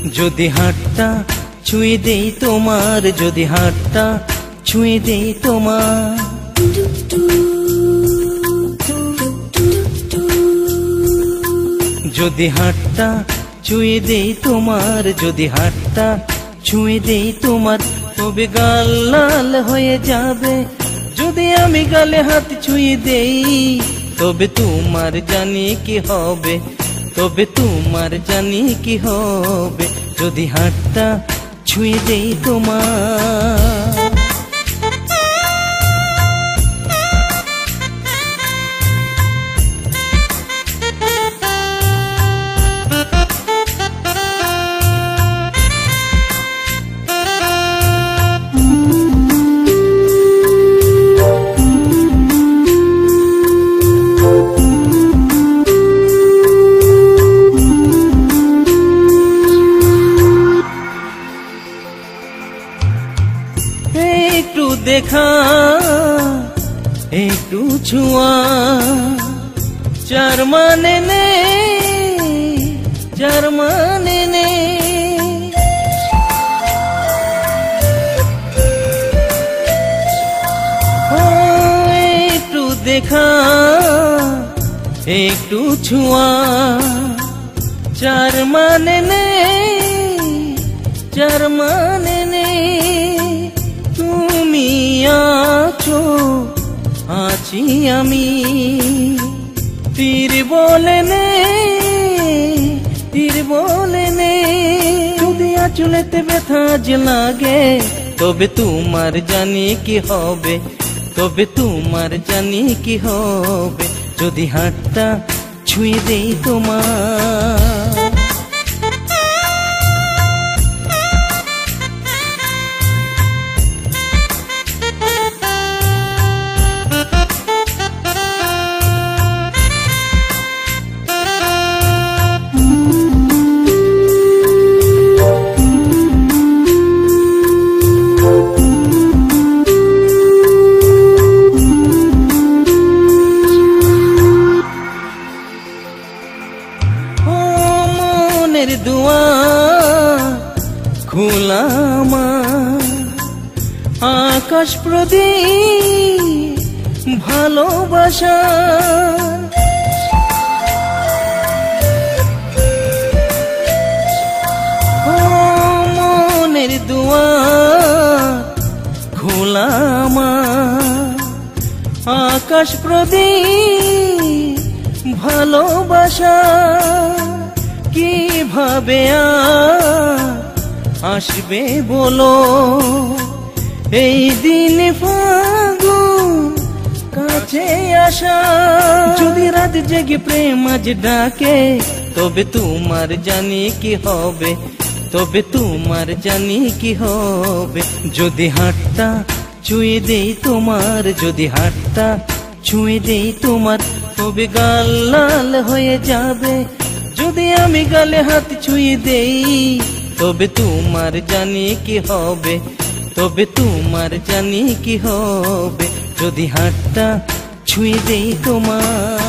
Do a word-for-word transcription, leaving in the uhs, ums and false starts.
যদি হাতটা ছুঁয়ে দেই তোমার, যদি হাতটা ছুঁয়ে দেই তোমার, যদি হাতটা ছুঁয়ে দেই তোমার, যদি হাতটা ছুঁয়ে দেই তোমার, তবে গাল লাল হয়ে যাবে। যদি আমি গালে হাত ছুঁয়ে দেই, তবে তোমার জানি কি হবে, তবে তোমার জানি কি হবে, যদি হাতটা ছুঁয়ে দেই তোমার। একটু দেখা, একটু ছোঁয়া, চার মানে নেই, চার মানে নেই। একটু দেখা, একটু ছোঁয়া, চার মানে নেই, চার মানে নেই। তুমি আছো, আছি আমি, তীর বলে নে, তীর বলে নে। যদি আঁচলেতে ব্যথা যে লাগে, তবে তোমার জানি কি হবে, তবে তোমার জানি কি হবে, যদি হাতটা ছুঁয়ে দেই তোমার। দুয়ার খোলা আমার, আকাশ প্রদীপ ভালোবাসা। মনের দুয়ার খোলা আমার, আকাশ প্রদীপ ভালোবাসা। কিভাবে আসবে বলো এই দিন ফাগুন কাছে আসা। যদি রাত জেগে প্রেম আজ ডাকে, তবে তোমার জানি কি হবে, তবে তোমার জানি কি হবে, যদি হাতটা ছুঁয়ে দেই তোমার, যদি হাতটা ছুঁয়ে দেই তোমার, তবে গাল লাল হয়ে যাবে। যদি আমি গালে হাত ছুঁয়ে দেই, তবে তোমার জানি কি হবে, তবে তোমার জানি কি হবে, যদি হাতটা ছুঁয়ে দেই তোমার।